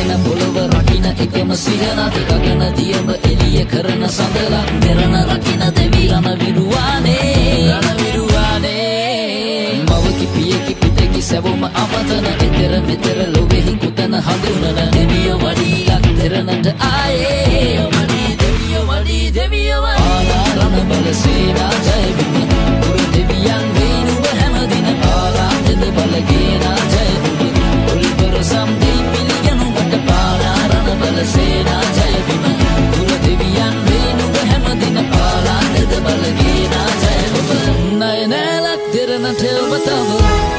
ගැටෙන පොළව රකින්න එකම සිහනත ගගන දියඹ එළිය කරන සඳලා දෙරණ රකින්න දෙවි රණ විරුවානේ මවකි පියකි පුතෙකි සැවොම අමතන එතර මෙතර ලොවෙහි කුතන හඳුනන දෙවියෝ වඩියක් දෙරණට ආයේ දෙවියෝ ආලා රණ බල සේනා ජය බිම පුර දෙවියන් වේනුව හැමදින පාලා දෙද බලගේනා ජය බිම උල්පර සම්දී පිළිගනුමට පාලා රණ බල සේනා ජය බිම පුර දෙවියන් වේනුව හැමදින පාලා දෙද බලගේනා ජය බිම නය නෑලක් දෙරණට ඔබ තව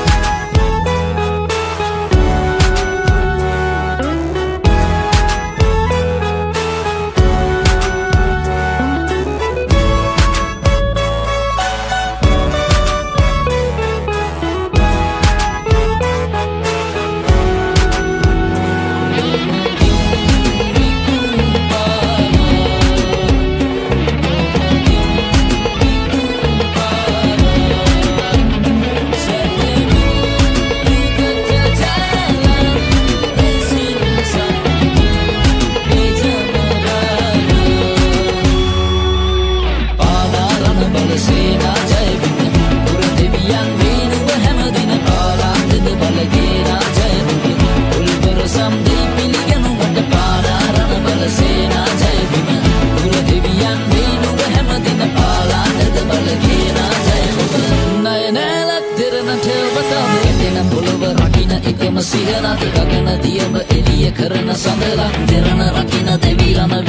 සිහනත ගගන දියඹ එළිය කරන සඳලා දෙරණ රකින්න දෙවි රණ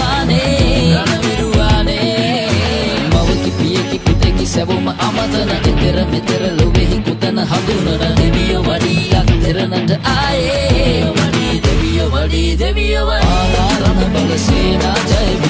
විරුවානේ මවකි පියකි පුතෙකි සැවොම අමතන එතර මෙතර ලොවෙහි කුතන හඳුනන දෙවියෝ වඩියක් දෙරණට ආයේ දෙවියෝ ආලා රණ බල සේනා ජය